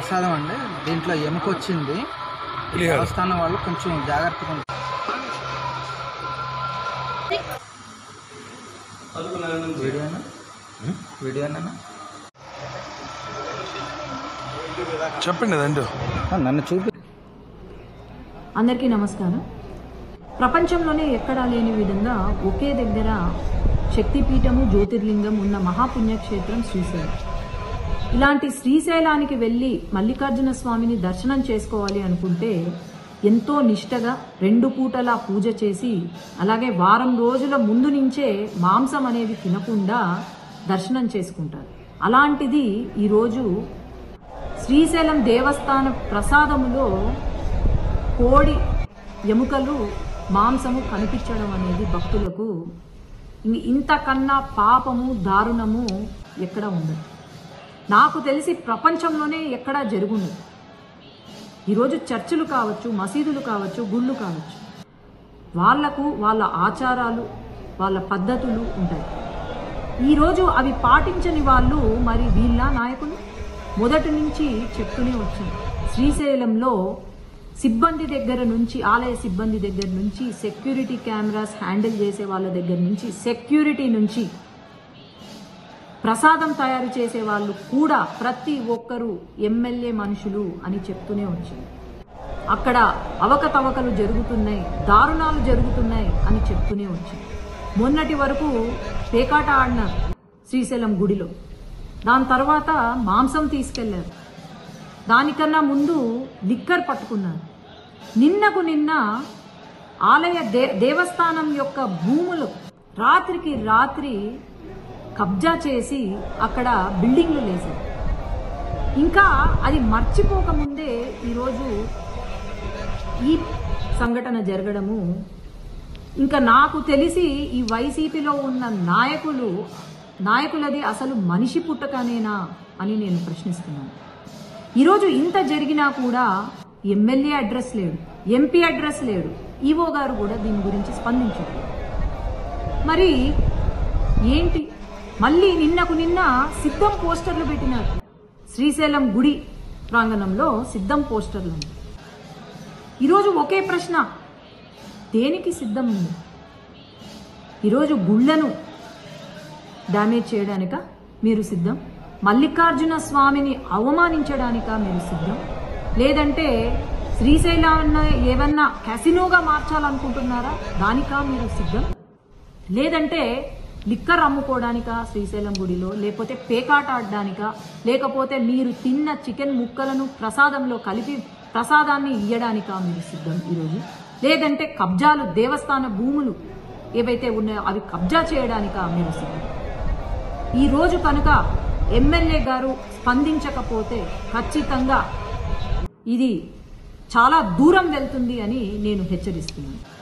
ప్రసాదం అండి. దీంట్లో ఎముకొచ్చింది. దేవస్థానం వాళ్ళు కొంచెం జాగ్రత్తగా ఉంటారు. వీడియోనా చెప్పండి నన్ను చూపి. అందరికీ నమస్కారం. ప్రపంచంలోనే ఎక్కడా లేని విధంగా ఒకే దగ్గర శక్తిపీఠము జ్యోతిర్లింగం ఉన్న మహాపుణ్యక్షేత్రం శ్రీశైలం. ఇలాంటి శ్రీశైలానికి వెళ్ళి మల్లికార్జున స్వామిని దర్శనం చేసుకోవాలి అనుకుంటే ఎంతో నిష్టగా 2 పూటలా పూజ చేసి, అలాగే వారం రోజుల ముందు నుంచే మాంసం అనేది తినకుండా దర్శనం చేసుకుంటారు. అలాంటిది ఈరోజు శ్రీశైలం దేవస్థాన ప్రసాదములో కోడి ఎముకలు మాంసము కనిపించడం అనేది భక్తులకు ఇంతకన్నా పాపము దారుణము ఎక్కడ ఉండదు. నాకు తెలిసి ప్రపంచంలోనే ఎక్కడా జరుగుండదు. ఈరోజు చర్చిలు కావచ్చు, మసీదులు కావచ్చు, గుళ్ళు కావచ్చు, వాళ్లకు వాళ్ళ ఆచారాలు, వాళ్ళ పద్ధతులు ఉంటాయి. ఈరోజు అవి పాటించని వాళ్ళు మరి వీళ్ళ నాయకులు మొదటి నుంచి చెప్తూనే వచ్చారు. శ్రీశైలంలో సిబ్బంది దగ్గర నుంచి, ఆలయ సిబ్బంది దగ్గర నుంచి, సెక్యూరిటీ కెమెరాస్ హ్యాండిల్ చేసే వాళ్ళ దగ్గర నుంచి, సెక్యూరిటీ నుంచి ప్రసాదం తయారు చేసే వాళ్ళు కూడా ప్రతి ఒక్కరూ ఎమ్మెల్యే మనుషులు అని చెప్తూనే వచ్చారు. అక్కడ అవకతవకలు జరుగుతున్నాయి, దారుణాలు జరుగుతున్నాయి అని చెప్తూనే వచ్చారు. మొన్నటి వరకు పేకాట ఆడినారు శ్రీశైలం గుడిలో. దాని తర్వాత మాంసం తీసుకెళ్లారు. దానికన్నా ముందు లిక్కర్ పట్టుకున్నారు. నిన్నకు నిన్న ఆలయ దేవస్థానం యొక్క భూములు రాత్రికి రాత్రి కబ్జా చేసి అక్కడ బిల్డింగ్లు లేసారు. ఇంకా అది మర్చిపోకముందే ఈరోజు ఈ సంఘటన జరగడము, ఇంకా నాకు తెలిసి ఈ వైసీపీలో ఉన్న నాయకులది అసలు మనిషి పుట్టకనేనా అని నేను ప్రశ్నిస్తున్నాను. ఈరోజు ఇంత జరిగినా కూడా ఎమ్మెల్యే అడ్రస్ లేడు, ఎంపీ అడ్రస్ లేడు, ఈవో గారు కూడా దీని గురించి స్పందించారు. మరి ఏంటి? మళ్ళీ నిన్నకు నిన్న సిద్ధం పోస్టర్లు పెట్టినారు. శ్రీశైలం గుడి ప్రాంగణంలో సిద్ధం పోస్టర్లు. ఈరోజు ఒకే ప్రశ్న, దేనికి సిద్ధం ఉంది? ఈరోజు గుళ్లను డ్యామేజ్ చేయడానిక మీరు సిద్ధం? మల్లికార్జున స్వామిని అవమానించడానిక మీరు సిద్ధం? లేదంటే శ్రీశైలాన్ని ఏమన్నా క్యాసినోగా మార్చాలనుకుంటున్నారా? దానికా మీరు సిద్ధం? లేదంటే లిక్కర్ అమ్ముకోవడానికా శ్రీశైలం గుడిలో? లేకపోతే పేకాట ఆడడానికా? లేకపోతే మీరు తిన్న చికెన్ ముక్కలను ప్రసాదంలో కలిపి ప్రసాదాన్ని ఇయ్యడానికా మీరు సిద్ధం ఈరోజు? లేదంటే కబ్జాలు, దేవస్థాన భూములు ఏవైతే ఉన్నాయో అవి కబ్జా చేయడానికా మీరు సిద్ధం? ఈరోజు కనుక ఎమ్మెల్యే గారు స్పందించకపోతే ఖచ్చితంగా ఇది చాలా దూరం వెళ్తుంది అని నేను హెచ్చరిస్తున్నాను.